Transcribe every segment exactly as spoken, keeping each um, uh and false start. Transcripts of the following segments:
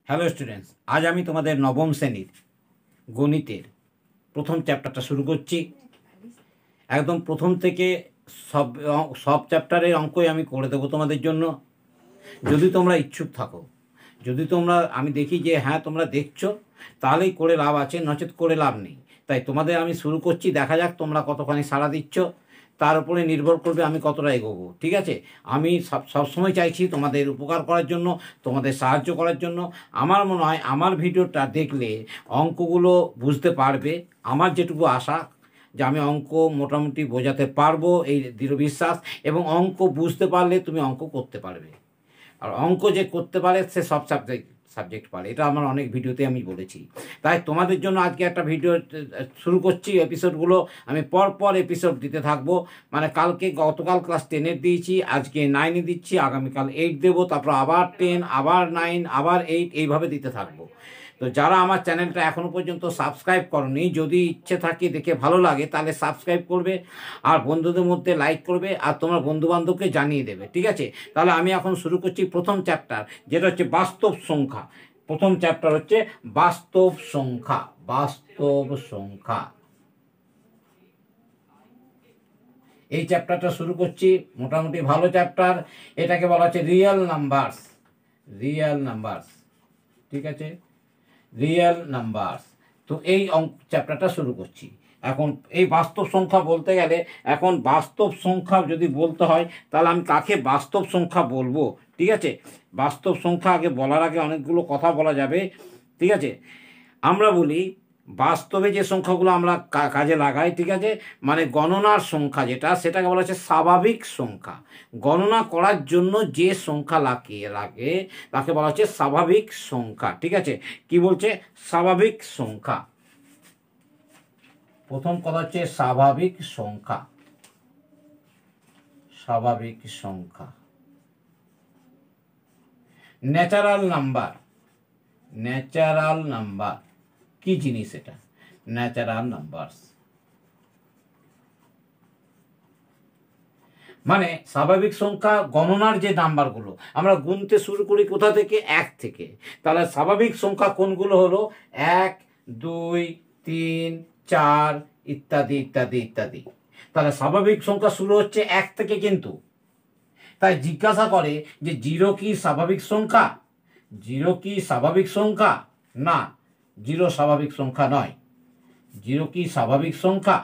Hello students, আজ আমি তোমাদের নবম শ্রেণীর গণিতের প্রথম চ্যাপ্টারটা শুরু করছি। একদম প্রথম থেকে সব সব চ্যাপ্টারের অঙ্কই আমি করে দেবো তোমাদের জন্য, যদি তোমরা ইচ্ছুক থাকো। যদি তোমরা আমি দেখি যে হ্যাঁ তোমরা দেখছো, তাহলেই করে লাভ আছে, নচেত করে লাভ নেই। তাই তোমাদের আমি শুরু করছি, দেখা যাক তোমরা কতখানি সাড়া দিচ্ছ, তার উপরে নির্ভর করবে আমি কতটা এগোবো। ঠিক আছে, আমি সব সবসময় চাইছি তোমাদের উপকার করার জন্য, তোমাদের সাহায্য করার জন্য। আমার মনে হয় আমার ভিডিওটা দেখলে অঙ্কগুলো বুঝতে পারবে, আমার যেটুকু আশা যে আমি অঙ্ক মোটামুটি বোঝাতে পারবো, এই দৃঢ় বিশ্বাস। এবং অঙ্ক বুঝতে পারলে তুমি অঙ্ক করতে পারবে, আর অঙ্ক যে করতে পারে সে সব সাবজেক্ট সাবজেক্ট পারে, এটা আমার অনেক ভিডিওতে আমি বলেছি। তাই তোমাদের জন্য আজকে একটা ভিডিও শুরু করছি। এপিসোডগুলো আমি পর পর এপিসোড দিতে থাকবো, মানে কালকে গতকাল ক্লাস টেনের দিয়েছি, আজকে নাইনে দিচ্ছি, আগামীকাল এইট দেবো, তারপর আবার টেন, আবার নাইন, আবার এইট, এইভাবে দিতে থাকবো। তো যারা আমার চ্যানেলটা এখনও পর্যন্ত সাবস্ক্রাইব করনি, যদি ইচ্ছে থাকে দেখে ভালো লাগে তাহলে সাবস্ক্রাইব করবে, আর বন্ধুদের মধ্যে লাইক করবে, আর তোমার বন্ধুবান্ধবকে জানিয়ে দেবে। ঠিক আছে, তাহলে আমি এখন শুরু করছি প্রথম চ্যাপ্টার, যেটা হচ্ছে বাস্তব সংখ্যা। প্রথম চ্যাপ্টার হচ্ছে বাস্তব সংখ্যা। বাস্তব সংখ্যা এই চ্যাপ্টারটা শুরু করছি, মোটামুটি ভালো চ্যাপ্টার। এটাকে বলা হচ্ছে রিয়েল নাম্বারস। রিয়েল নাম্বারস ঠিক আছে, রিয়েল নাম্বারস। তো এই অঙ্ক চ্যাপ্টারটা শুরু করছি। এখন এই বাস্তব সংখ্যা বলতে গেলে, এখন বাস্তব সংখ্যা যদি বলতে হয় তাহলে আমি কাকে বাস্তব সংখ্যা বলবো? ঠিক আছে, বাস্তব সংখ্যা আগে বলার আগে অনেকগুলো কথা বলা যাবে। ঠিক আছে, আমরা বলি বাস্তবে যে সংখ্যাগুলো আমরা কাজে লাগাই, ঠিক আছে, মানে গণনার সংখ্যা যেটা, সেটাকে বলা হচ্ছে স্বাভাবিক সংখ্যা। গণনা করার জন্য যে সংখ্যা লাগে লাগে তাকে বলা হচ্ছে স্বাভাবিক সংখ্যা। ঠিক আছে, কি বলছে? স্বাভাবিক সংখ্যা। প্রথম কথা হচ্ছে স্বাভাবিক সংখ্যা। স্বাভাবিক সংখ্যা। Natural number. ন্যাচারাল নাম্বার কি জিনিস? এটা ন্যাচারাল নাম্বারস মানে স্বাভাবিক সংখ্যা গণনার যে নাম্বারগুলো আমরা গুনতে শুরু করি কোথা থেকে? এক থেকে। তাহলে স্বাভাবিক সংখ্যা কোনগুলো হলো? এক, দুই, তিন, চার, ইত্যাদি ইত্যাদি ইত্যাদি। তাহলে স্বাভাবিক সংখ্যা শুরু হচ্ছে এক থেকে। কিন্তু তাই জিজ্ঞাসা করে যে জিরো কি স্বাভাবিক সংখ্যা? জিরো কি স্বাভাবিক সংখ্যা? না, জিরো স্বাভাবিক সংখ্যা নয়। জিরো কি স্বাভাবিক সংখ্যা?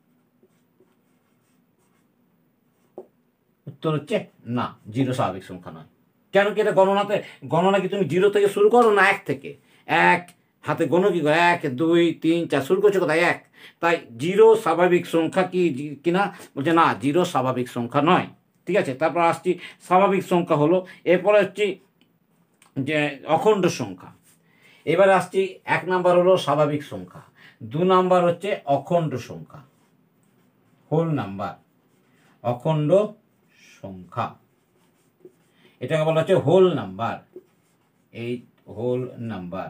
উত্তর হচ্ছে না, জিরো স্বাভাবিক সংখ্যা নয়। কেন কি? এটা গণনাতে, গণনা কি তুমি জিরো থেকে শুরু করো না এক থেকে? এক হাতে গণ কি করে? এক, দুই, তিন, চার, শুরু করছো কোথায়? এক। তাই জিরো স্বাভাবিক সংখ্যা কি কিনা? বলছে না, জিরো স্বাভাবিক সংখ্যা নয়। ঠিক আছে, তারপর আসছি স্বাভাবিক সংখ্যা হলো, এরপরে হচ্ছে যে অখণ্ড সংখ্যা। এবার আসছি, এক নাম্বার হলো স্বাভাবিক সংখ্যা, দু নাম্বার হচ্ছে অখণ্ড সংখ্যা, হোল নাম্বার। অখণ্ড সংখ্যা এটাকে বলা হচ্ছে হোল নাম্বার। এই হোল নাম্বার।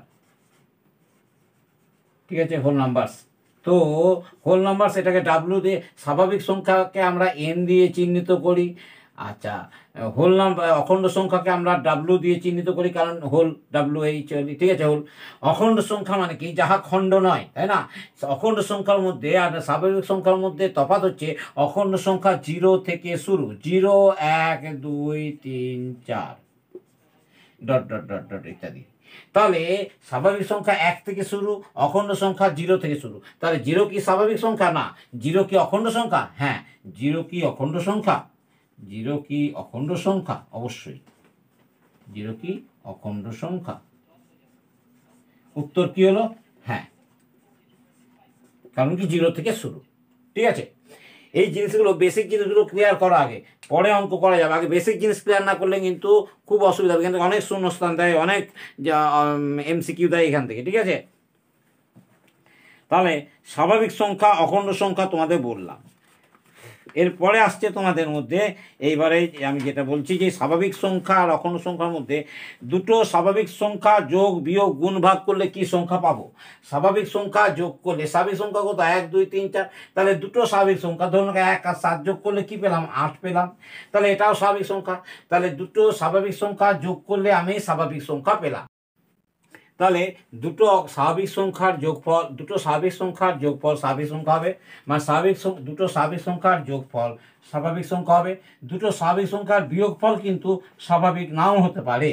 ঠিক আছে, হোল নাম্বারস। তো হোল নাম্বারস এটাকে ডাব্লু দিয়ে, স্বাভাবিক সংখ্যাকে আমরা এন দিয়ে চিহ্নিত করি। আচ্ছা, হোল নাম্বার অখণ্ড সংখ্যাকে আমরা ডাব্লু দিয়ে চিহ্নিত করি, কারণ হোল ডাব্লু এইচ। ঠিক আছে, হোল। অখণ্ড সংখ্যা মানে কি? যাহা খণ্ড নয়, তাই না? অখণ্ড সংখ্যার মধ্যে আর স্বাভাবিক সংখ্যার মধ্যে তফাৎ হচ্ছে অখণ্ড সংখ্যা জিরো থেকে শুরু। জিরো, এক, দুই, তিন, চার, ডট ডট ডট ডট ইত্যাদি। তাহলে স্বাভাবিক সংখ্যা এক থেকে শুরু, অখণ্ড সংখ্যা জিরো থেকে শুরু। তাহলে জিরো কি স্বাভাবিক সংখ্যা? না। জিরো কি অখণ্ড সংখ্যা? হ্যাঁ। জিরো কি অখণ্ড সংখ্যা? জিরো কি অখণ্ড সংখ্যা? অবশ্যই জিরো কি অখণ্ড সংখ্যা। উত্তর কি হলো? হ্যাঁ, কারণ কি জিরো থেকে শুরু। ঠিক আছে, এই জিনিসগুলো, বেসিক জিনিসগুলো ক্লিয়ার করা আগে, পরে অঙ্ক করা যাবে। আগে বেসিক জিনিস ক্লিয়ার না করলে কিন্তু খুব অসুবিধা হবে, কিন্তু অনেক শূন্যস্থান দেয়, অনেক এমসিকিউ দেয় এখান থেকে। ঠিক আছে, তাহলে স্বাভাবিক সংখ্যা, অখণ্ড সংখ্যা তোমাদের বললাম। এরপরে আসছে তোমাদের মধ্যে, এইবারে আমি যেটা বলছি যে স্বাভাবিক সংখ্যা আর অখণ্ড সংখ্যার মধ্যে দুটো স্বাভাবিক সংখ্যা যোগ বিয়োগ গুণ ভাগ করলে কি সংখ্যা পাবো? স্বাভাবিক সংখ্যা যোগ করলে, স্বাভাবিক সংখ্যা কত? এক, দুই, তিন, চার। তাহলে দুটো স্বাভাবিক সংখ্যা, ধরুন এক আর সাত যোগ করলে কি পেলাম? আট পেলাম। তাহলে এটাও স্বাভাবিক সংখ্যা। তাহলে দুটো স্বাভাবিক সংখ্যা যোগ করলে আমি স্বাভাবিক সংখ্যা পেলাম। তাহলে দুটো স্বাভাবিক সংখ্যার যোগফল, দুটো স্বাভাবিক সংখ্যার যোগফল স্বাভাবিক সংখ্যা হবে, মানে স্বাভাবিক দুটো স্বাভাবিক সংখ্যার যোগফল স্বাভাবিক সংখ্যা হবে। দুটো স্বাভাবিক সংখ্যার বিয়োগফল কিন্তু স্বাভাবিক নাও হতে পারে।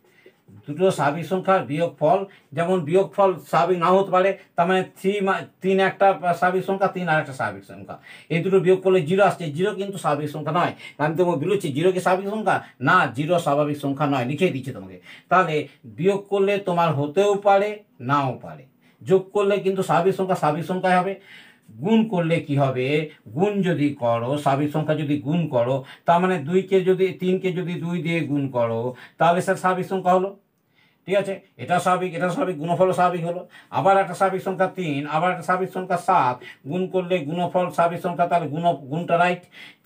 দুটো স্বাভাবিক সংখ্যার বিয়োগফল, যেমন বিয়োগফল স্বাভাবিক নাও হতে পারে, তার মানে থ্রি তিন একটা স্বাভাবিক সংখ্যা, তিন আর একটা স্বাভাবিক সংখ্যা, এই দুটো বিয়োগ করলে জিরো আসছে। জিরো কিন্তু স্বাভাবিক সংখ্যা নয়। আমি তোমাকে বলেছি জিরো কি স্বাভাবিক সংখ্যা? না, জিরো স্বাভাবিক সংখ্যা নয়, লিখে দিচ্ছি তোমাকে। তাহলে বিয়োগ করলে তোমার হতেও পারে নাও পারে, যোগ করলে কিন্তু স্বাভাবিক সংখ্যা স্বাভাবিক সংখ্যায় হবে। গুণ করলে কি হবে? গুণ যদি করো, স্বাভাবিক সংখ্যা যদি গুণ করো, তার মানে দুইকে যদি তিনকে যদি দুই দিয়ে গুণ করো, তাহলে স্যার স্বাভাবিক সংখ্যা হলো। ঠিক আছে, এটা স্বাভাবিক, এটা স্বাভাবিক, গুণফল স্বাভাবিক হলো। আবার একটা স্বাভাবিক সংখ্যা তিন, আবার একটা স্বাভাবিক সংখ্যা সাত, গুণ করলে গুণফল স্বাভাবিক সংখ্যা, তাহলে গুণ গুণটা রাইট।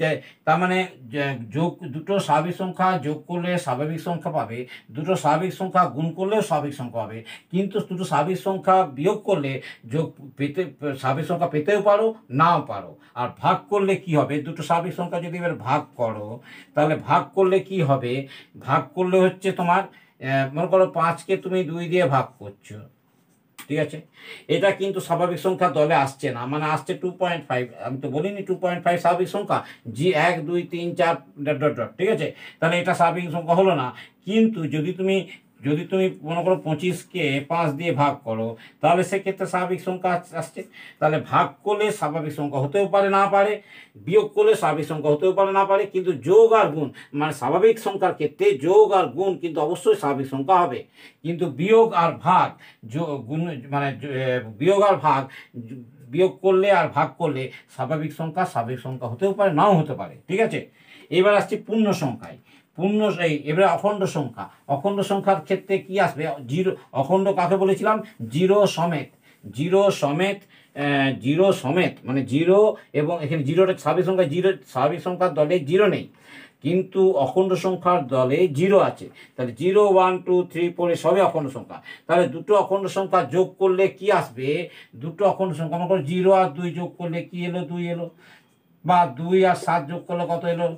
তার মানে যোগ, দুটো স্বাভাবিক সংখ্যা যোগ করলে স্বাভাবিক সংখ্যা পাবে, দুটো স্বাভাবিক সংখ্যা গুণ করলেও স্বাভাবিক সংখ্যা পাবে। কিন্তু দুটো স্বাভাবিক সংখ্যা বিয়োগ করলে যোগ পেতে, স্বাভাবিক সংখ্যা পেতেও পারো নাও পারো। আর ভাগ করলে কি হবে? দুটো স্বাভাবিক সংখ্যা যদি এবার ভাগ করো, তাহলে ভাগ করলে কি হবে? ভাগ করলে হচ্ছে তোমার, মনে করো পাঁচকে তুমি দুই দিয়ে ভাগ করছো, ঠিক আছে, এটা কিন্তু স্বাভাবিক সংখ্যা দলে আসছে না, মানে আসছে টু পয়েন্ট ফাইভ। আমি তো বলিনি টু পয়েন্ট ফাইভ স্বাভাবিক সংখ্যা, জি এক দুই তিন চার ডট ডট ডট, ঠিক আছে, তাহলে এটা স্বাভাবিক সংখ্যা হলো না। কিন্তু যদি তুমি যদি তুমি মনে করো পঁচিশকে পাঁচ দিয়ে ভাগ করো, তাহলে সেক্ষেত্রে স্বাভাবিক সংখ্যা আসছে। তাহলে ভাগ করলে স্বাভাবিক সংখ্যা হতেও পারে না পারে, বিয়োগ করলে স্বাভাবিক সংখ্যা হতেও পারে না পারে, কিন্তু যোগ আর গুণ, মানে স্বাভাবিক সংখ্যার ক্ষেত্রে যোগ আর গুণ কিন্তু অবশ্যই স্বাভাবিক সংখ্যা হবে। কিন্তু বিয়োগ আর ভাগ, গুণ মানে বিয়োগ আর ভাগ, বিয়োগ করলে আর ভাগ করলে স্বাভাবিক সংখ্যা স্বাভাবিক সংখ্যা হতেও পারে নাও হতে পারে, ঠিক আছে। এবার আসছে পূর্ণ সংখ্যায়। পূর্ণ এই এবারে অখণ্ড সংখ্যা, অখণ্ড সংখ্যার ক্ষেত্রে কি আসবে? জিরো, অখণ্ড কাকে বলেছিলাম? জিরো সমেত, জিরো সমেত, জিরো সমেত মানে জিরো, এবং এখানে জিরোটা স্বাভাবিক সংখ্যা, জিরো স্বাভাবিক সংখ্যার দলে জিরো নেই, কিন্তু অখণ্ড সংখ্যার দলে জিরো আছে। তাহলে zero one two three four সবই অখণ্ড সংখ্যা। তাহলে দুটো অখণ্ড সংখ্যা যোগ করলে কি আসবে? দুটো অখণ্ড সংখ্যা, মনে করো জিরো আর দুই যোগ করলে কি এলো? দুই এলো। বা দুই আর সাত যোগ করলে কত এলো?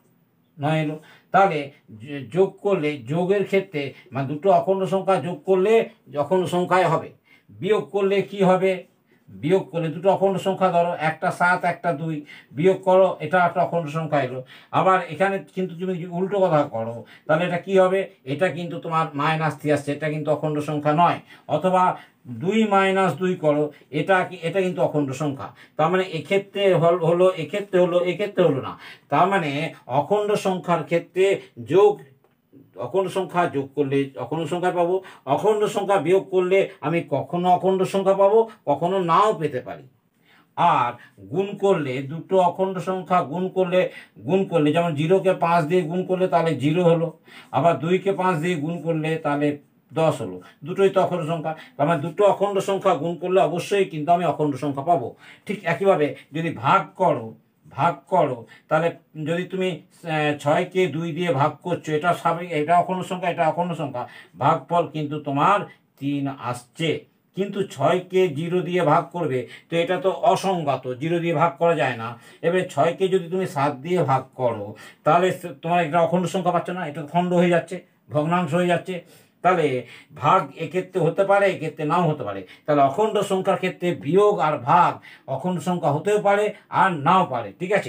নয় এলো। তাহলে যোগ করলে, যোগের ক্ষেত্রে মানে দুটো অখণ্ড সংখ্যা যোগ করলে অখণ্ড সংখ্যায় হবে। বিয়োগ করলে কি হবে? বিয়োগ করলে দুটো অখণ্ড সংখ্যা ধরো, একটা সাত একটা দুই, বিয়োগ করো, এটা একটা অখণ্ড সংখ্যা এলো। আবার এখানে কিন্তু তুমি উল্টো কথা করো, তাহলে এটা কি হবে? এটা কিন্তু তোমার মাইনাস থ্রি আসছে, এটা কিন্তু অখণ্ড সংখ্যা নয়। অথবা দুই মাইনাস দুই করো, এটা কি, এটা কিন্তু অখণ্ড সংখ্যা। তার মানে এক্ষেত্রে হলো, এক্ষেত্রে হলো, এক্ষেত্রে হলো না। তার মানে অখণ্ড সংখ্যার ক্ষেত্রে যোগ, অখণ্ড সংখ্যা যোগ করলে অখণ্ড সংখ্যা পাবো, অখণ্ড সংখ্যা বিয়োগ করলে আমি কখনো অখণ্ড সংখ্যা পাবো, কখনো নাও পেতে পারি। আর গুণ করলে, দুটো অখণ্ড সংখ্যা গুণ করলে, গুণ করলে যেমন জিরোকে পাঁচ দিয়ে গুণ করলে তাহলে জিরো হলো, আবার দুইকে পাঁচ দিয়ে গুণ করলে তাহলে দশ হলো, দুটোই তো অখণ্ড সংখ্যা। তার মানে দুটো অখণ্ড সংখ্যা গুণ করলে অবশ্যই কিন্তু আমি অখণ্ড সংখ্যা পাবো। ঠিক একইভাবে যদি ভাগ করো, ভাগ করো, তাহলে যদি তুমি ছয়কে দুই দিয়ে ভাগ করছো, এটা স্বাভাবিক, এটা অখণ্ড সংখ্যা, এটা অখণ্ড সংখ্যা, ভাগফল কিন্তু তোমার তিন আসছে। কিন্তু ছয়কে জিরো দিয়ে ভাগ করবে, তো এটা তো অসংগত, জিরো দিয়ে ভাগ করা যায় না। এবারে ছয়কে যদি তুমি সাত দিয়ে ভাগ করো, তাহলে তোমার এটা অখণ্ড সংখ্যা পাচ্ছ না, এটা খণ্ড হয়ে যাচ্ছে, ভগ্নাংশ হয়ে যাচ্ছে। তাহলে ভাগ এক্ষেত্রে হতে পারে, এক্ষেত্রে নাও হতে পারে। তাহলে অখণ্ড সংখ্যার ক্ষেত্রে বিয়োগ আর ভাগ অখণ্ড সংখ্যা হতেও পারে আর নাও পারে, ঠিক আছে।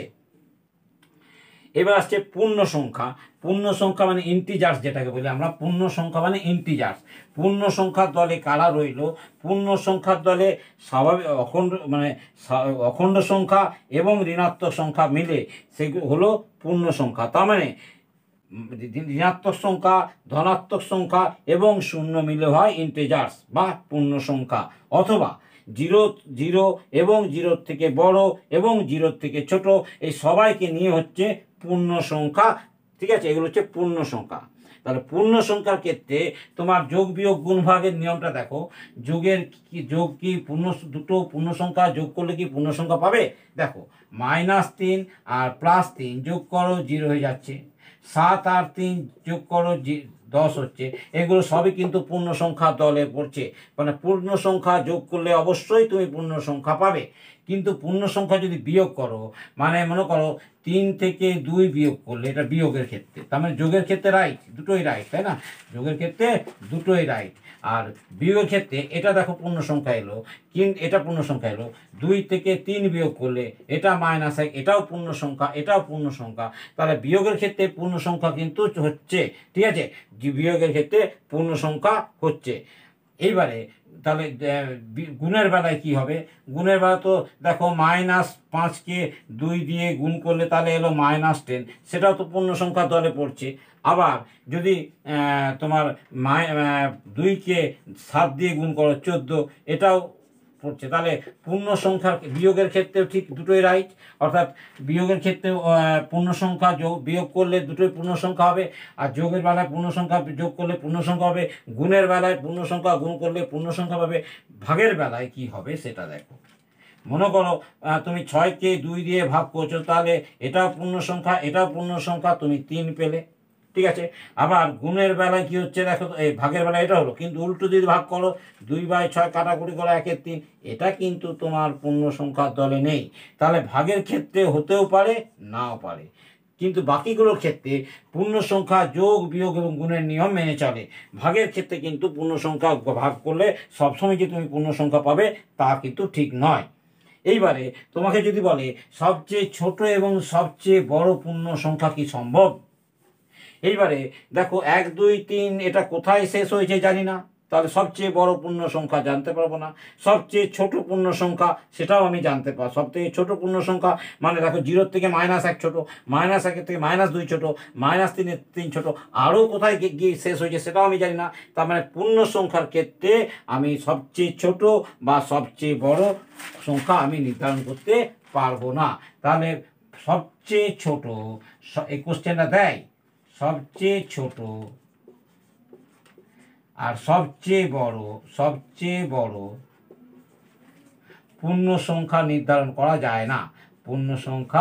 এবার আসছে পূর্ণ সংখ্যা। পূর্ণ সংখ্যা মানে ইন্টিজার্স, যেটাকে বলি আমরা পূর্ণ সংখ্যা মানে ইন্টিজার্স। পূর্ণ সংখ্যার দলে কারা রইল? পূর্ণ সংখ্যার দলে স্বাভাবিক অখণ্ড মানে অখণ্ড সংখ্যা এবং ঋণাত্মক সংখ্যা মিলে সেগুলো হলো পূর্ণ সংখ্যা। তার মানে ঋণাত্মক সংখ্যা, ধনাত্মক সংখ্যা এবং শূন্য মিলে হয় ইন্টিজার্স বা পূর্ণ সংখ্যা। অথবা জিরো, জিরো এবং জিরোর থেকে বড় এবং জিরোর থেকে ছোট, এই সবাইকে নিয়ে হচ্ছে পূর্ণ সংখ্যা, ঠিক আছে, এগুলো হচ্ছে পূর্ণ সংখ্যা। তাহলে পূর্ণ সংখ্যার ক্ষেত্রে তোমার যোগ বিয়োগ গুণ ভাগের নিয়মটা দেখো। যোগের কি, যোগ কি পূর্ণ, দুটো পূর্ণ সংখ্যা যোগ করলে কি পূর্ণ সংখ্যা পাবে? দেখো, মাইনাস তিন আর প্লাস তিন যোগ করো, জিরো হয়ে যাচ্ছে। সাত আর তিন যোগ করো, দশ হচ্ছে। এগুলো সবই কিন্তু পূর্ণ সংখ্যা দলে পড়ছে, মানে পূর্ণ সংখ্যা যোগ করলে অবশ্যই তুমি পূর্ণ সংখ্যা পাবে। কিন্তু পূর্ণ সংখ্যা যদি বিয়োগ করো, মানে মনে করো তিন থেকে দুই বিয়োগ করলে, এটা বিয়োগের ক্ষেত্রে, তার মানে যোগের ক্ষেত্রে রাইট, দুটোই রাইট, তাই না? যোগের ক্ষেত্রে দুটোই রাইট। আর বিয়োগের ক্ষেত্রে এটা দেখো পূর্ণ সংখ্যা এলো, কিন্তু এটা পূর্ণ সংখ্যা এলো, দুই থেকে তিন বিয়োগ করলে এটা মাইনাস এক, এটাও পূর্ণ সংখ্যা, এটাও পূর্ণ সংখ্যা। তাহলে বিয়োগের ক্ষেত্রে পূর্ণ সংখ্যা কিন্তু হচ্ছে, ঠিক আছে, বিয়োগের ক্ষেত্রে পূর্ণ সংখ্যা হচ্ছে। এইবারে তাহলে গুণের বেলায় কি হবে? গুণের বেলা তো দেখো মাইনাস পাঁচকে দুই দিয়ে গুণ করলে তাহলে এলো মাইনাস টেন, সেটাও তো পূর্ণ সংখ্যার দলে পড়ছে। আবার যদি তোমার মাই দুইকে সাত দিয়ে গুণ করো চোদ্দো, এটাও পড়ছে। তাহলে পূর্ণ সংখ্যার বিয়োগের ক্ষেত্রেও ঠিক দুটোই রাইট, অর্থাৎ বিয়োগের ক্ষেত্রে পূর্ণ সংখ্যা যোগ বিয়োগ করলে দুটোই পূর্ণ সংখ্যা হবে, আর যোগের বেলায় পূর্ণ সংখ্যা যোগ করলে পূর্ণ সংখ্যা হবে, গুণের বেলায় পূর্ণ সংখ্যা গুণ করলে পূর্ণ সংখ্যা পাবে। ভাগের বেলায় কি হবে সেটা দেখো। মনে করো তুমি ছয়কে দুই দিয়ে ভাগ করছো, তাহলে এটাও পূর্ণ সংখ্যা, এটাও পূর্ণ সংখ্যা, তুমি তিন পেলে, ঠিক আছে। আবার গুণের বেলায় কি হচ্ছে দেখো, এই ভাগের বেলায় এটা হলো, কিন্তু উল্টো যদি ভাগ করো দুই বাই ছয় কাটাকুটি করো একের তিন, এটা কিন্তু তোমার পূর্ণ সংখ্যার দলে নেই। তাহলে ভাগের ক্ষেত্রে হতেও পারে, নাও পারে, কিন্তু বাকিগুলোর ক্ষেত্রে পূর্ণ সংখ্যা যোগ বিয়োগ এবং গুণের নিয়ম মেনে চলে। ভাগের ক্ষেত্রে কিন্তু পূর্ণ সংখ্যা ভাগ করলে সবসময় যে তুমি পূর্ণ সংখ্যা পাবে তা কিন্তু ঠিক নয়। এইবারে তোমাকে যদি বলে সবচেয়ে ছোট এবং সবচেয়ে বড় পূর্ণ সংখ্যা কি সম্ভব? এইবারে দেখো এক দুই তিন এটা কোথায় শেষ হয়েছে জানি না, তাহলে সবচেয়ে বড় পূর্ণ সংখ্যা জানতে পারবো না। সবচেয়ে ছোট পূর্ণ সংখ্যা সেটাও আমি জানতে পারবো। সবথেকে ছোট পূর্ণ সংখ্যা মানে দেখো জিরোর থেকে মাইনাস এক ছোট, মাইনাস একের থেকে মাইনাস দুই ছোট, মাইনাস তিনের তিন ছোট, আরও কোথায় গিয়ে শেষ হয়েছে সেটাও আমি জানি না। তার মানে পূর্ণ সংখ্যার ক্ষেত্রে আমি সবচেয়ে ছোট বা সবচেয়ে বড় সংখ্যা আমি নির্ধারণ করতে পারবো না। তাহলে সবচেয়ে ছোট, এই কোশ্চেনটা দেয় সবচেয়ে ছোট আর সবচেয়ে বড়, সবচেয়ে বড় পূর্ণ সংখ্যা নির্ধারণ করা যায় না, পূর্ণ সংখ্যা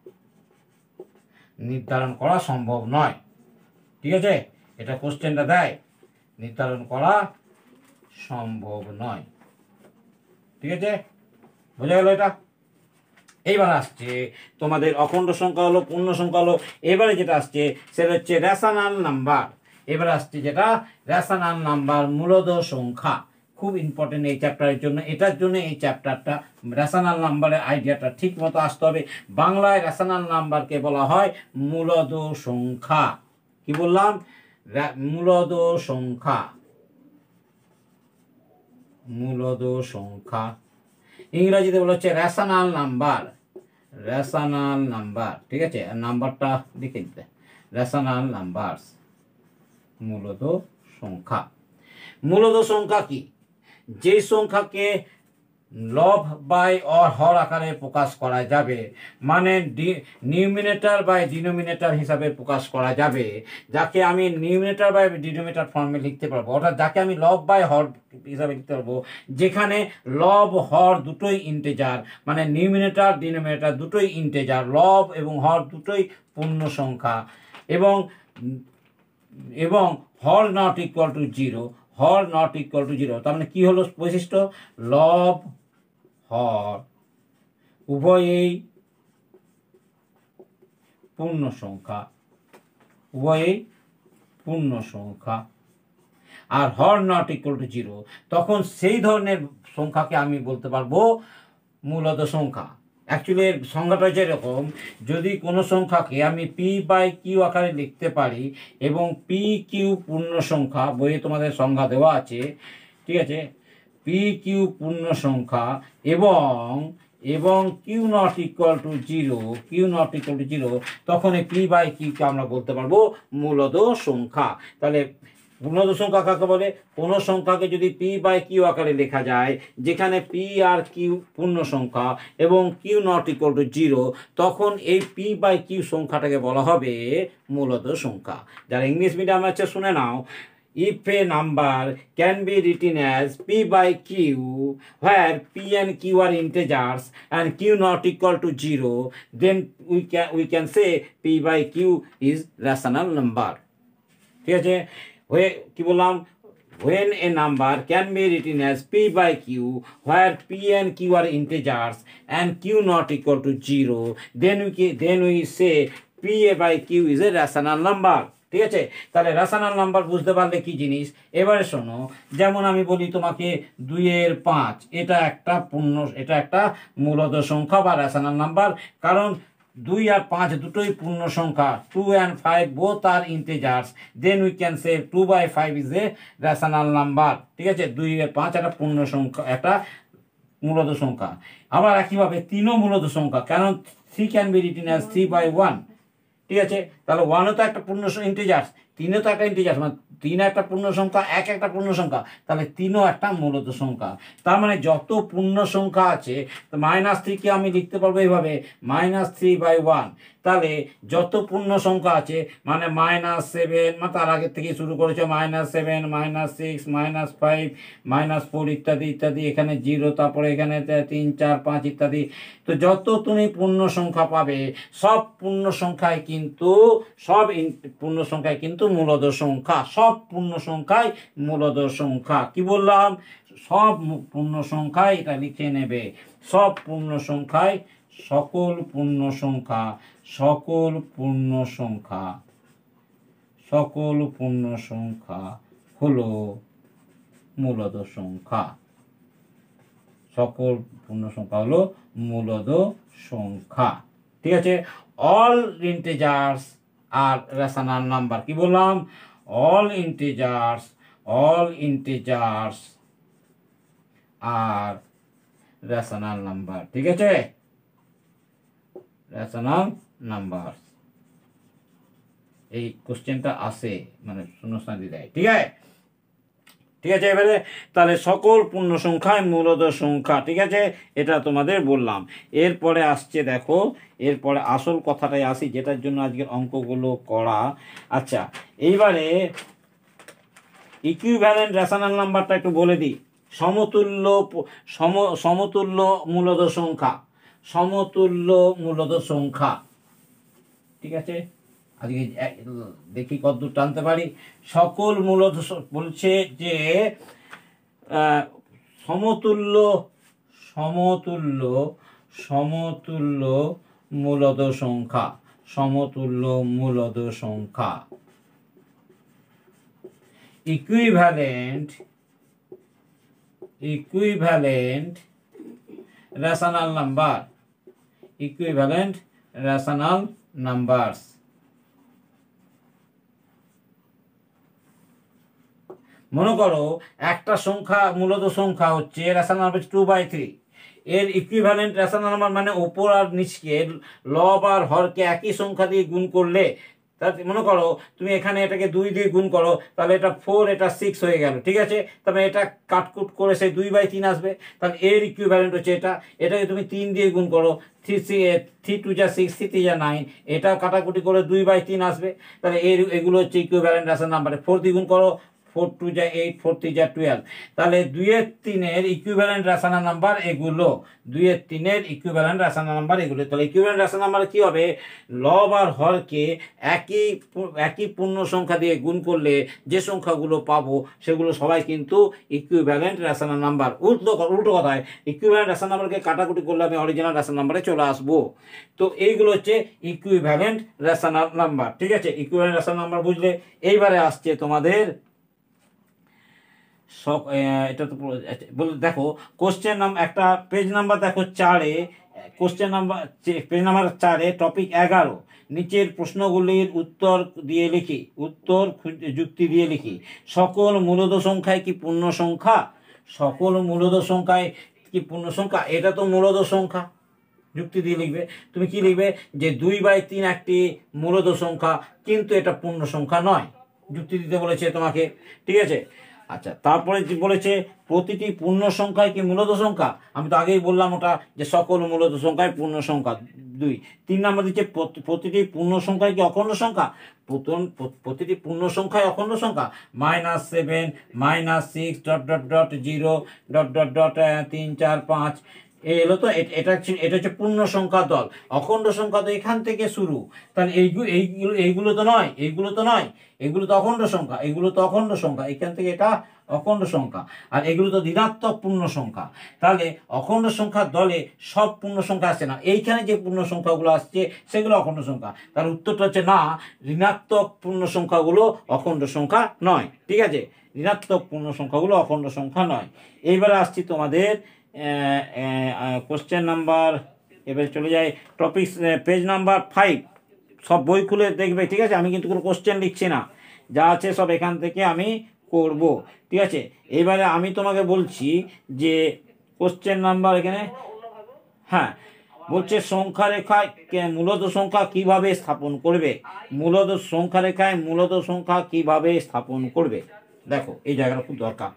নির্ধারণ করা সম্ভব নয়, ঠিক আছে। এটা কোশ্চেনটা দেয় নির্ধারণ করা সম্ভব নয়, ঠিক আছে, বোঝা গেল এটা। এইবার আসছে তোমাদের অখণ্ড সংখ্যা হলো, পূর্ণ সংখ্যা হলো। এবারে যেটা আসছে সেটা হচ্ছে রেশনাল নাম্বার। এবার আসছে যেটা রেশনাল নাম্বার, মূলদ সংখ্যা। খুব ইম্পর্টেন্ট এই চ্যাপ্টারের জন্য, এটার জন্য এই চ্যাপ্টারটা রেশনাল নাম্বারের আইডিয়াটা ঠিক মতো আসতে হবে। বাংলায় রেশনাল নাম্বারকে বলা হয় মূলদ সংখ্যা। কি বললাম? মূলদ সংখ্যা, মূলদ সংখ্যা। ইংরেজিতে বলা হচ্ছে রেশনাল নাম্বার, রেশনাল নাম্বার, ঠিক আছে। আর নাম্বারটা লিখে দিতে, রেশনাল নাম্বার, মূলদ সংখ্যা। মূলদ সংখ্যা কি? যে সংখ্যাকে লব বাই অর হর আকারে প্রকাশ করা যাবে, মানে নিউমিনেটর বাই ডিনোমিনেটর হিসাবে প্রকাশ করা যাবে, যাকে আমি নিউমিনেটর বাই ডিনোমিনেটর ফর্মে লিখতে পারবো, অর্থাৎ যাকে আমি লব বাই হর হিসাবে লিখতে পারবো, যেখানে লব হর দুটোই ইন্টেজার, মানে নিউমিনেটর ডিনোমিনেটর দুটোই ইন্টেজার, লব এবং হর দুটোই পূর্ণ সংখ্যা, এবং এবং হর নট ইকুয়াল টু জিরো, হর নট ইকুয়াল টু জিরো। তার মানে কি হলো বৈশিষ্ট্য? লব হর উভয়েই পূর্ণ সংখ্যা, উভয়েই পূর্ণ সংখ্যা। আর হর নট ইকুয়াল টু জিরো, তখন সেই ধরনের সংখ্যাকে আমি বলতে পারবো মূলদ সংখ্যা। অ্যাকচুয়ালি এর সংখ্যাটা হচ্ছে এরকম, যদি কোনো সংখ্যাকে আমি পি বাই কিউ আকারে লিখতে পারি এবং পি কিউ পূর্ণ সংখ্যা, বইয়ে তোমাদের সংখ্যা দেওয়া আছে, ঠিক আছে, পি কিউ পূর্ণ সংখ্যা এবং এবং Q not equal to zero, Q not equal to zero, তখন এই পি বাই কিউকে আমরা বলতে পারবো মূলদ সংখ্যা। তাহলে মূলদ সংখ্যা কাকে বলে? কোনো সংখ্যাকে যদি পি বাই কিউ আকারে লেখা যায়, যেখানে পি আর কিউ পূর্ণ সংখ্যা এবং Q not equal to zero, তখন এই পি বাই কিউ সংখ্যাটাকে বলা হবে মূলদ সংখ্যা। যারা ইংলিশ মিডিয়াম আছে শুনে নাও, if a number can be written as p by q where p and q are integers and q not equal to zero, then we can we can say p by q is rational number, ঠিক আছে। হয়ে কি বললাম? when a number can be written as p by q where p and q are integers and q not equal to zero, then we can, then we say p by q is a rational number. ঠিক আছে, তাহলে rational number বুঝতে পারলে কি জিনিস। এবারে শোনো, যেমন আমি বলি তোমাকে দুইয়ের পাঁচ, এটা একটা পূর্ণ, এটা একটা মূলদ সংখ্যা বা রেশনাল নাম্বার, কারণ দুই আর পাঁচ দুটোই পূর্ণ সংখ্যা। Two and five both are integers, then we can say two by five is a rational number. ঠিক আছে, দুই আর পাঁচ একটা পূর্ণ সংখ্যা, একটা মূলদ সংখ্যা। আবার একইভাবে তিনও মূলদ সংখ্যা, কারণ three can be written as three by one. ঠিক আছে, তাহলে ওয়ানও তো একটা পূর্ণ ইন্টিজার্স, তিনও তো একটা ইন্টিজার্স, মানে তিন একটা পূর্ণ সংখ্যা, এক একটা পূর্ণ সংখ্যা, তাহলে তিনও একটা মূলত সংখ্যা। তার মানে যত পূর্ণ সংখ্যা আছে, মাইনাস থ্রিকে আমি লিখতে পারবো এইভাবে, মাইনাস থ্রি বাই ওয়ান। তাহলে যত পূর্ণ সংখ্যা আছে, মানে মাইনাস সেভেন, মানে তার আগের থেকে শুরু করেছে, minus seven, minus six, minus five, minus four ইত্যাদি ইত্যাদি, এখানে জিরো, তারপরে এখানে তিন চার পাঁচ ইত্যাদি। তো যত তুমি পূর্ণ সংখ্যা পাবে, সব পূর্ণ সংখ্যায় কিন্তু, সব পূর্ণ সংখ্যায় কিন্তু মূলদ সংখ্যা, সব পূর্ণ সংখ্যায় মূলদ সংখ্যা। কি বললাম? সব পূর্ণ সংখ্যায়, এটা লিখে নেবে, সব পূর্ণ সংখ্যায়, সকল পূর্ণ সংখ্যা, সকল পূর্ণ সংখ্যা, সকল পূর্ণ সংখ্যা হলো মূলদ সংখ্যা, সকল পূর্ণ সংখ্যা হলো মূলদ সংখ্যা। ঠিক আছে, all integers are rational number. কি বললাম? All integers, all integers are rational number. ঠিক আছে, রেশনাল নাম্বার, এই কোশ্চেনটা আসে, মানে শূন্যস্থান দিয়ে দেয়। ঠিক আছে, ঠিক আছে। এবারে তাহলে সকল পূর্ণ সংখ্যায় মূলদ সংখ্যা। ঠিক আছে, এটা তোমাদের বললাম। এরপরে আসছে, দেখো এরপরে আসল কথাটাই আসি, যেটার জন্য আজকের অঙ্কগুলো করা। আচ্ছা, এইবারে ইকুইভ্যালেন্ট রেশনাল নাম্বারটা একটু বলে দিই। সমতুল্য সম সমতুল্য মূলদ সংখ্যা, সমতুল্য মূলদ সংখ্যা। ঠিক আছে, আজকে দেখি কতদূর টানতে পারি। সকল মূলদ বলছে যে সমতুল্য, সমতুল্য, সমতুল্য মূলদ সংখ্যা, সমতুল্য মূলদ সংখ্যা, equivalent, equivalent rational number, equivalent rational numbers. মনে করো একটা সংখ্যা মূলদ সংখ্যা হচ্ছে rational number two by three, এর ইকুইভ্যালেন্ট রেশনাল নাম্বার মানে ওপর আর নিচকে, লব আর হরকে একই সংখ্যা দিয়ে গুণ করলে, তাহলে মনে করো তুমি এখানে এটাকে দুই দিয়ে গুণ করো, তাহলে এটা ফোর, এটা সিক্স হয়ে গেল। ঠিক আছে, তাহলে এটা কাটকুট করে সেই দুই বাই তিন আসবে, তাহলে এর ইকুইভ্যালেন্ট হচ্ছে এটা। এটাকে তুমি তিন দিয়ে গুণ করো, থ্রি থ্রি টু যা সিক্স, থ্রি থ্রি যা নাইন, এটাও কাটাকুটি করে দুই বাই তিন আসবে, তাহলে এর এগুলো হচ্ছে ইকুইভ্যালেন্ট রেশনাল নাম্বার। ফোর দিয়ে গুণ করো, ফোর টু যা এইট, ফোর থ্রি যা টুয়েলভ, তাহলে দুইয়ের তিনের ইকুইভ্যালেন্ট রেশনাল নাম্বার এগুলো, দুইয়ের তিনের ইকুইভ্যালেন্ট রেশনাল নাম্বার এগুলো। তাহলে ইকুইভ্যালেন্ট রেশনাল নাম্বার কি হবে? লব আর হরকে একই একই পূর্ণ সংখ্যা দিয়ে গুণ করলে যে সংখ্যাগুলো পাবো সেগুলো সবাই কিন্তু ইকুইভ্যালেন্ট রেশনাল নাম্বার। উল্টো উল্টো কথায়, ইকুইভ্যালেন্ট রেশনাল নাম্বারকে কাটাকুটি করলে আমি অরিজিনাল রেশনাল নাম্বারে চলে আসবো। তো এইগুলো হচ্ছে ইকুইভ্যালেন্ট রেশনাল নাম্বার। ঠিক আছে, ইকুইভ্যালেন্ট রেশনাল নাম্বার বুঝলে। এইবারে আসছে তোমাদের সব, এটা তো দেখো কোশ্চেন নাম্বার, একটা পেজ নাম্বার দেখো চারে, কোশ্চেন নাম্বার পেজ নাম্বার চারে, টপিক এগারো, নিচের প্রশ্নগুলির উত্তর দিয়ে লিখি, উত্তর যুক্তি দিয়ে লিখি। সকল মূলদ সংখ্যায় কি পূর্ণ সংখ্যা? সকল মূলদ সংখ্যায় কি পূর্ণ সংখ্যা? এটা তো মূলদ সংখ্যা, যুক্তি দিয়ে লিখবে। তুমি কি লিখবে? যে দুই বাই তিন একটি মূলদ সংখ্যা, কিন্তু এটা পূর্ণ সংখ্যা নয়, যুক্তি দিতে বলেছে তোমাকে। ঠিক আছে, আচ্ছা, তারপরে বলেছে প্রতিটি পূর্ণ সংখ্যায় কি মূলদ সংখ্যা? আমি তো আগেই বললাম ওটা, যে সকল মূলদ সংখ্যায় পূর্ণ সংখ্যা। দুই তিন নম্বর দিচ্ছে প্রতিটি পূর্ণ সংখ্যায় কি অখণ্ড সংখ্যা? প্রথম প্রতিটি পূর্ণ সংখ্যায় অখণ্ড সংখ্যা, minus seven, minus six, dot dot dot zero, dot dot dot তিন চার পাঁচ, এলো তো। এটা এটা হচ্ছে পূর্ণ সংখ্যা দল। অখণ্ড সংখ্যা তো এখান থেকে শুরু, তাহলে এইগুলো এইগুলো এইগুলো তো নয়, এইগুলো তো নয়, এগুলো তো অখণ্ড সংখ্যা, এগুলো তো অখণ্ড সংখ্যা, এখান থেকে এটা অখণ্ড সংখ্যা, আর এগুলো তো ঋণাত্মক পূর্ণ সংখ্যা। তাহলে অখণ্ড সংখ্যার দলে সব পূর্ণ সংখ্যা আসছে না, এইখানে যে পূর্ণ সংখ্যাগুলো আসছে সেগুলো অখণ্ড সংখ্যা। তার উত্তরটা হচ্ছে না, ঋণাত্মক পূর্ণ সংখ্যাগুলো অখণ্ড সংখ্যা নয়। ঠিক আছে, ঋণাত্মক পূর্ণ সংখ্যাগুলো অখণ্ড সংখ্যা নয়। এইবারে আসছি তোমাদের কোশ্চেন নাম্বার, এবারে চলে যায় টপিক পেজ নাম্বার ফাইভ। সব বই খুলে দেখবে, ঠিক আছে? আমি কিন্তু কোনো কোশ্চেন লিখছি না, যা আছে সব এখান থেকে আমি করব, ঠিক আছে? এবারে আমি তোমাকে বলছি যে কোশ্চেন নাম্বার এখানে, হ্যাঁ, বলছে সংখ্যা রেখায় মূলত সংখ্যা কিভাবে স্থাপন করবে। মূলত সংখ্যা রেখায় মূলত সংখ্যা কিভাবে স্থাপন করবে, দেখো এই জায়গাটা খুব দরকার।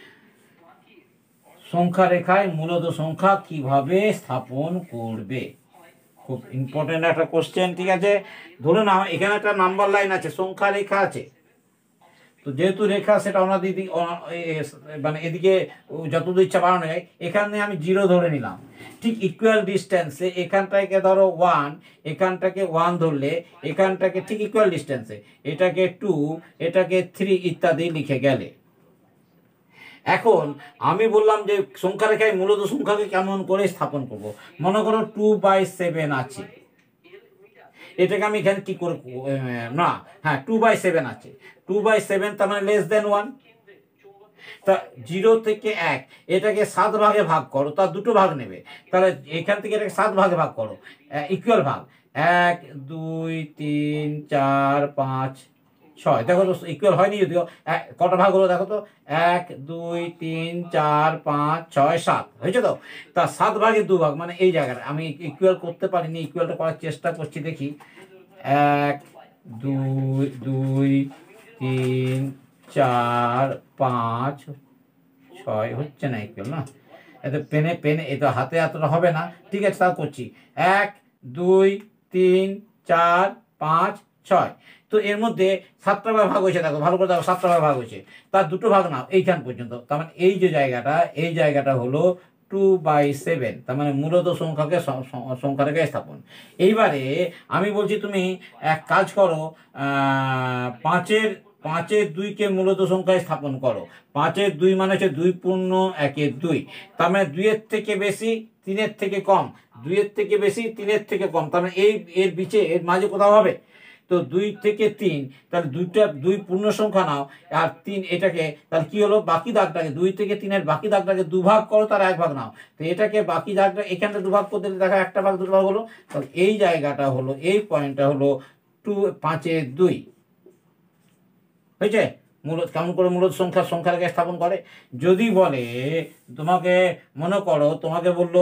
সংখ্যা রেখায় মূলত সংখ্যা কিভাবে স্থাপন করবে, খুব ইম্পর্টেন্ট একটা কোশ্চেন, ঠিক আছে? ধরো না এখানে একটা নাম্বার লাইন আছে, সংখ্যা রেখা আছে, তো যেহেতু রেখা সেটা ওনাদের দিকে মানে এদিকে যতদূর ইচ্ছা বাড়ানো যায়, এখানে আমি জিরো ধরে নিলাম। ঠিক ইকুয়াল ডিস্টেন্সে এখানটাকে ধরো ওয়ান, এখানটাকে ওয়ান ধরলে এখানটাকে ঠিক ইকুয়াল ডিস্টেন্সে এটাকে টু, এটাকে থ্রি ইত্যাদি লিখে গেলে। এখন আমি বললাম যে সংখ্যা রেখায় মূলত সংখ্যাকে কেমন করে স্থাপন করব। মনে করো টু বাই সেভেন আছে, এটাকে আমি এখানে কি করে, না হ্যাঁ টু বাই সেভেন আছে, টু বাই সেভেন তার মানে লেস দেন ওয়ান। তা জিরো থেকে এক, এটাকে সাত ভাগে ভাগ করো, তার দুটো ভাগ নেবে, তাহলে এখান থেকে এটাকে সাত ভাগে ভাগ করো, ইকুয়াল ভাগ, এক দুই তিন চার পাঁচ ছয়, দেখো তো ইকুয়াল হয়নি, যদিও কটা ভাগ হলো দেখো তো, এক দুই তিন চার পাঁচ ছয় সাত, হয়েছে তো? তা সাত ভাগে দু ভাগ, মানে এই জায়গাটা আমি ইকুয়াল করতে পারিনি, ইকুয়ালটা করার চেষ্টা করছি, দেখি, এক দুই দুই তিন চার পাঁচ ছয়, হচ্ছে না ইকুয়াল, না এত পেনে পেনে এটা হাতে এতটা হবে না, ঠিক আছে তাও করছি, এক দুই তিন চার পাঁচ ছয়। তো এর মধ্যে সাতটা ভাগ হয়েছে, দেখো ভালো করে দেখো, সাতটা ভাগ হয়েছে, তার দুটো ভাগ নাও এইখান পর্যন্ত, তার মানে এই যে জায়গাটা, এই জায়গাটা হলো টু বাই সেভেন, তার মানে মূলত সংখ্যাকে সংখ্যা রেখায় স্থাপন। এইবারে আমি বলছি তুমি এক কাজ করো, পাঁচের পাঁচের দুইকে মূলত সংখ্যায় স্থাপন করো। পাঁচের দুই মানে হচ্ছে দুই পূর্ণ একের দুই, তার মানে দুইয়ের থেকে বেশি তিনের থেকে কম, দুইয়ের থেকে বেশি তিনের থেকে কম, তার মানে এই এর বিচে এর মাঝে কোথাও হবে। তো দুই থেকে তিন, তাহলে দুইটা দুই পূর্ণ সংখ্যা নাও, আর তিন এটাকে, তাহলে কি হলো, বাকি দাগটাকে দুই থেকে তিনের বাকি দাগটাকে দুভাগ করো, তার এক ভাগ নাও, তো এটাকে বাকি দাগটা এখানটা দুভাগ করতে দেখা একটা ভাগ দুটো ভাগ হলো, তাহলে এই জায়গাটা হলো, এই পয়েন্টটা হলো টু পাঁচের দুই, হয়েছে? মূলত কেমন করে মূলত সংখ্যা সংখ্যা রেখায় স্থাপন করে, যদি বলে তোমাকে, মনে করো তোমাকে বললো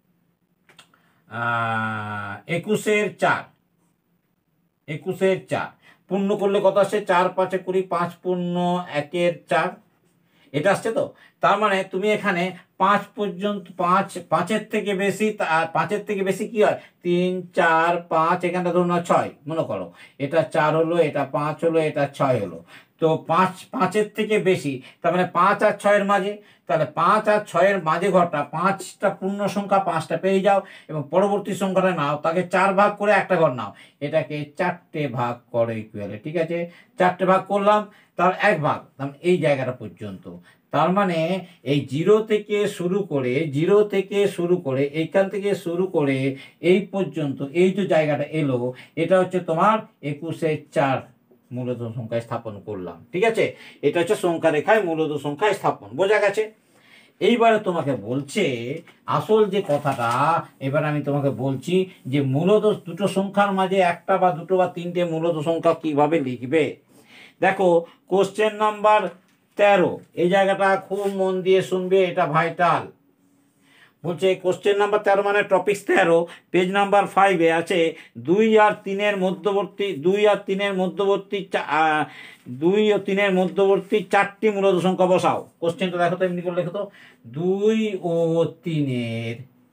আহ একুশের চার, একুশের চার পূর্ণ করলে কত আসছে, চার পাঁচে কুড়ি, পাঁচ পূর্ণ একের চার, এটা আসছে তো? তার মানে তুমি এখানে পাঁচ পর্যন্ত, পাঁচ পাঁচের থেকে বেশি, পাঁচের থেকে বেশি কি হয়, তিন চার পাঁচ, এখানটা ধরুন ছয়, মনে করো এটা চার হলো, এটা পাঁচ হলো, এটা ছয় হলো, তো পাঁচ পাঁচের থেকে বেশি, তার মানে পাঁচ আর ছয়ের মাঝে, তাহলে পাঁচ আর ছয়ের মাঝে ঘরটা, পাঁচটা পূর্ণ সংখ্যা পাঁচটা পেয়ে যাও, এবং পরবর্তী সংখ্যাটা নাও, তাকে চার ভাগ করে একটা ঘর নাও, এটাকে চারটে ভাগ করো ইকুয়ালে, ঠিক আছে? চারটে ভাগ করলাম, তার এক ভাগ, এই জায়গাটা পর্যন্ত। তার মানে এই জিরো থেকে শুরু করে, জিরো থেকে শুরু করে এইখান থেকে শুরু করে এই পর্যন্ত এই যে জায়গাটা এলো, এটা হচ্ছে তোমার একুশের চার মূলত সংখ্যায় স্থাপন করলাম, ঠিক আছে? এটা হচ্ছে সংখ্যা রেখায় মূলত সংখ্যায় স্থাপন, বোঝা গেছে? এইবারে তোমাকে বলছে আসল যে কথাটা, এবার আমি তোমাকে বলছি যে মূলত দুটো সংখ্যার মাঝে একটা বা দুটো বা তিনটে মূলত সংখ্যা কিভাবে লিখবে। দেখো কোশ্চেন নাম্বার তেরো, এই জায়গাটা খুব মন দিয়ে শুনবে, এটা ভাইটাল। বলছে কোশ্চেন নাম্বার তেরো মানে টপিক তেরো, পেজ নাম্বার ফাইভে আছে, দুই আর তিনের মধ্যবর্তী, দুই আর তিনের মধ্যবর্তী দুই ও তিনের মধ্যবর্তী চারটি মূলত সংখ্যা বসাও। কোশ্চেনটা দেখো তো, এমনি করে লেখো তো, দুই ও তিনের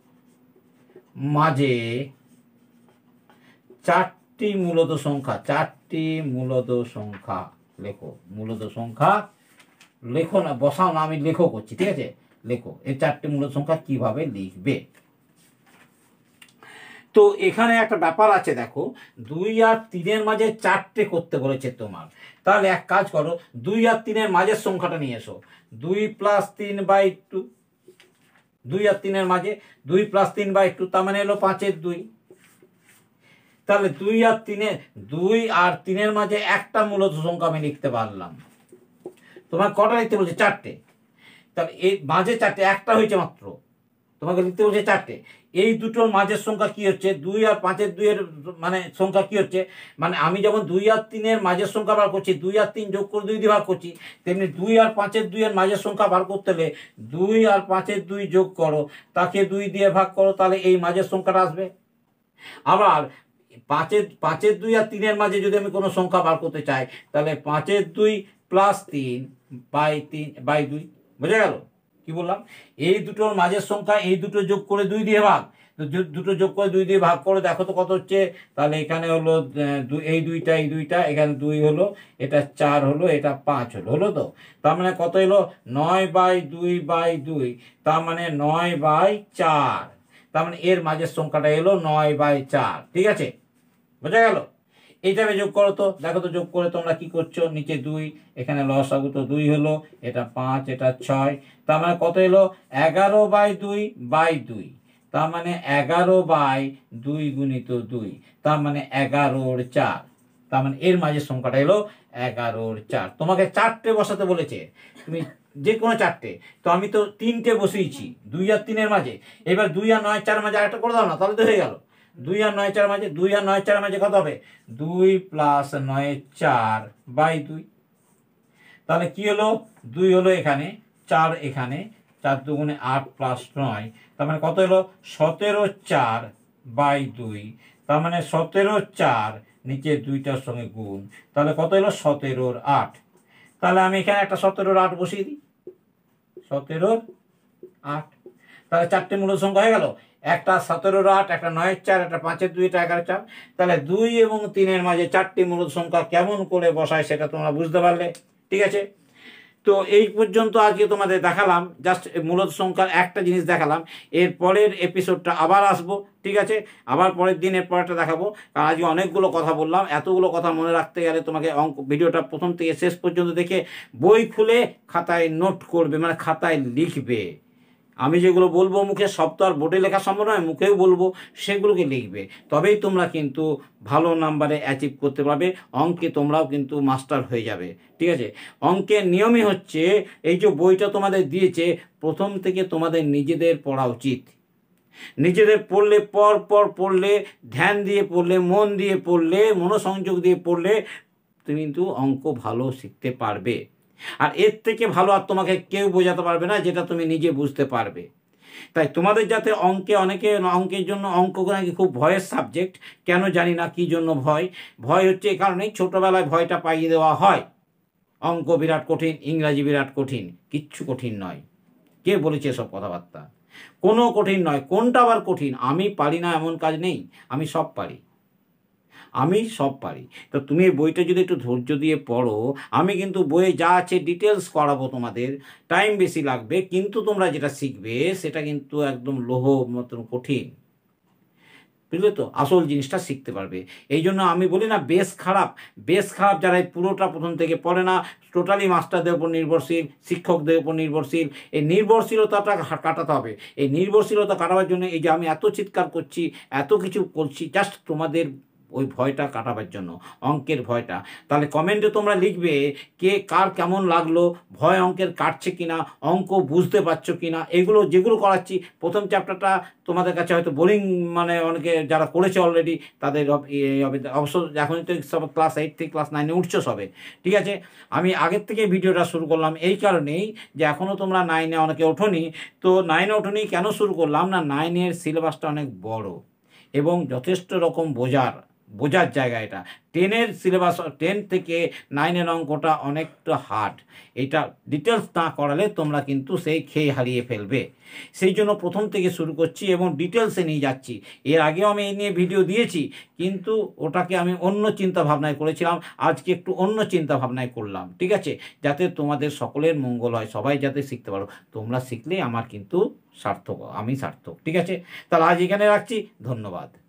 মাঝে চারটি মূলত সংখ্যা, চারটি মূলত সংখ্যা লেখো, মূলত সংখ্যা লেখো না, বসাও না, আমি লেখো করছি, ঠিক আছে? লেখো এই চারটি মূলত সংখ্যা কিভাবে লিখবে। তো এখানে একটা ব্যাপার আছে, দেখো দুই আর তিনের মাঝে চারটে করতে বলেছে তোমার। তাহলে এক কাজ করো, দুই আর তিনের মাঝের সংখ্যাটা নিয়ে এসো। দুই প্লাস তিন বাই টু, দুই আর তিনের মাঝে দুই প্লাস তিন বাই টু, তার মানে এলো পাঁচের দুই। তাহলে দুই আর তিনে দুই আর তিনের মাঝে একটা মূলত সংখ্যা আমি লিখতে পারলাম। তোমার কটা লিখতে বলছে? চারটে। তাহলে এই মাঝে চারটে, একটা হয়েছে মাত্র, তোমাকে লিখতে বলছে চারটে। এই দুটোর মাঝের সংখ্যা কি হচ্ছে? দুই আর পাঁচের দুইয়ের মানে সংখ্যা কি হচ্ছে? মানে আমি যেমন দুই আর তিনের মাঝের সংখ্যা বার করছি, দুই আর তিন যোগ করে দুই দিয়ে ভাগ করছি, তেমনি দুই আর পাঁচের দুইয়ের মাঝের সংখ্যা বার করতে হলে দুই আর পাঁচের দুই যোগ করো, তাকে দুই দিয়ে ভাগ করো, তাহলে এই মাঝের সংখ্যাটা আসবে। আবার পাঁচের পাঁচের দুই আর তিনের মাঝে যদি আমি কোনো সংখ্যা বার করতে চাই, তাহলে পাঁচের দুই প্লাস তিন বাই তিন বাই দুই। বোঝা গেল কি বললাম? এই দুটোর মাঝের সংখ্যা, এই দুটো যোগ করে দুই দিয়ে ভাগ, তো দুটো যোগ করে দুই দিয়ে ভাগ করে দেখো তো কত হচ্ছে। তাহলে এখানে হলো এই দুইটা, এই দুইটা, এখানে দুই হলো, এটা চার হলো, এটা পাঁচ হলো, হলো তো? তার মানে কত এলো? নয় বাই দুই বাই দুই, তার মানে নয় বাই চার। তার মানে এর মাঝের সংখ্যাটা এলো নয় বাই চার। ঠিক আছে, বোঝা গেল? এইটাকে যোগ করো তো, দেখো তো যোগ করে তোমরা কি করছো। নিচে দুই, এখানে লসাগু তো দুই হলো, এটা পাঁচ, এটা ছয়, তার মানে কত এলো? এগারো বাই দুই বাই দুই, তার মানে এগারো বাই দুই গুণিত দুই, তার মানে এগারোর চার। তার মানে এর মাঝের সংখ্যাটা এলো এগারোর চার। তোমাকে চারটে বসাতে বলেছে, তুমি যে কোনো চারটে, তো আমি তো তিনটে বসিয়েছি দুই আর তিনের মাঝে। এবার দুই আর নয় চার মাঝে আরেকটা করে দাও না, তাহলে তো হয়ে গেল। দুই আর নয় চার মাঝে, দুই আর নয় চার মাঝে কত হবে? দুই প্লাস নয় চার বাই দুই। তাহলে কি হলো? দুই হলো এখানে, চার এখানে, চার দুগুণে আট প্লাস নয়, তার মানে কত হলো? সতেরো চার বাই দুই, তার মানে সতেরো চার, নিচে দুইটার সঙ্গে গুণ, তাহলে কত হলো? সতেরোর আট। তাহলে আমি এখানে একটা সতেরোর আট বসিয়ে দিই, সতেরোর আট। তাহলে চারটে মূল সংখ্যা হয়ে গেল, একটা সতেরোর আট, একটা নয়ের চার, একটা পাঁচের দুই, একটা এগারো চার। তাহলে দুই এবং তিনের মাঝে চারটি মূল সংখ্যা কেমন করে বসায় সেটা তোমরা বুঝতে পারলে। ঠিক আছে, তো এই পর্যন্ত আজকে তোমাদের দেখালাম, জাস্ট মূলত সংখ্যার একটা জিনিস দেখালাম। এর পরের এপিসোডটা আবার আসবো, ঠিক আছে? আবার পরের দিন এর পরেরটা দেখাবো, কারণ আজকে অনেকগুলো কথা বললাম। এতগুলো কথা মনে রাখতে গেলে তোমাকে অঙ্ক ভিডিওটা প্রথম থেকে শেষ পর্যন্ত দেখে বই খুলে খাতায় নোট করবে, মানে খাতায় লিখবে। আমি যেগুলো বলবো মুখে, সব তো আর বোর্ডে লেখা সম্ভব নয়, মুখেও বলবো, সেগুলোকে লিখবে, তবেই তোমরা কিন্তু ভালো নাম্বারে অ্যাচিভ করতে পারবে। অঙ্কে তোমরাও কিন্তু মাস্টার হয়ে যাবে। ঠিক আছে, অঙ্কের নিয়মই হচ্ছে, এই যে বইটা তোমাদের দিয়েছে, প্রথম থেকে তোমাদের নিজেদের পড়া উচিত। নিজেদের পড়লে, পর পর পড়লে, ধ্যান দিয়ে পড়লে, মন দিয়ে পড়লে, মনোসংযোগ দিয়ে পড়লে তুমি কিন্তু অঙ্ক ভালো শিখতে পারবে। আর এর থেকে ভালো আর তোমাকে কেউ বোঝাতে পারবে না, যেটা তুমি নিজে বুঝতে পারবে। তাই তোমাদের যাতে অঙ্কে, অনেকে অঙ্কের জন্য, অঙ্ক নাকি খুব ভয়ের সাবজেক্ট, কেন জানি না কি জন্য ভয়। ভয় হচ্ছে এই কারণেই ছোটোবেলায় ভয়টা পাইয়ে দেওয়া হয়, অঙ্ক বিরাট কঠিন, ইংরাজি বিরাট কঠিন। কিচ্ছু কঠিন নয়। কে বলেছে এসব কথাবার্তা? কোনো কঠিন নয়। কোনটা আবার কঠিন? আমি পারি না এমন কাজ নেই, আমি সব পারি, আমি সব পারি। তো তুমি বইটা যদি একটু ধৈর্য দিয়ে পড়ো, আমি কিন্তু বইয়ে যা আছে ডিটেলস করাবো তোমাদের। টাইম বেশি লাগবে, কিন্তু তোমরা যেটা শিখবে সেটা কিন্তু একদম লোহ মতন কঠিন, বুঝলে তো? আসল জিনিসটা শিখতে পারবে। এই জন্য আমি বলি না, বেশ খারাপ, বেশ খারাপ যারা এই পুরোটা প্রথম থেকে পড়ে না, টোটালি মাস্টারদের উপর নির্ভরশীল, শিক্ষকদের উপর নির্ভরশীল। এই নির্ভরশীলতাটা কাটাতে হবে। এই নির্ভরশীলতা কাটাবার জন্য এই যে আমি এত চিৎকার করছি, এত কিছু করছি, জাস্ট তোমাদের ওই ভয়টা কাটাবার জন্য, অঙ্কের ভয়টা। তাহলে কমেন্টে তোমরা লিখবে কে কার কেমন লাগলো, ভয় অঙ্কের কাটছে কিনা, অঙ্ক বুঝতে পারছো কিনা। এগুলো যেগুলো করাচ্ছি, প্রথম চ্যাপ্টারটা তোমাদের কাছে হয়তো বোরিং, মানে অনেকে যারা করেছে অলরেডি তাদের অবশ্য এখন তো সব ক্লাস এইট থেকে ক্লাস নাইনে উঠছো সবে। ঠিক আছে, আমি আগের থেকে ভিডিওটা শুরু করলাম এই কারণেই যে এখনও তোমরা নাইনে অনেকে ওঠোনি। তো নাইনে ওঠোনি কেন শুরু করলাম না, নাইনের সিলেবাসটা অনেক বড় এবং যথেষ্ট রকম বোঝার বোঝার জায়গা। এটা টেনের সিলেবাস, টেন থেকে নাইনের অঙ্কটা অনেকটা হার্ড। এটা ডিটেলস না করালে তোমরা কিন্তু সেই খেয়ে হারিয়ে ফেলবে। সেই জন্য প্রথম থেকে শুরু করছি এবং ডিটেলসে নিয়ে যাচ্ছি। এর আগেও আমি এই নিয়ে ভিডিও দিয়েছি, কিন্তু ওটাকে আমি অন্য চিন্তা ভাবনায় করেছিলাম, আজকে একটু অন্য চিন্তা ভাবনায় করলাম। ঠিক আছে, যাতে তোমাদের সকলের মঙ্গল হয়, সবাই যাতে শিখতে পারো। তোমরা শিখলেই আমার কিন্তু সার্থক, আমি সার্থক। ঠিক আছে, তাহলে আজ এখানে রাখছি, ধন্যবাদ।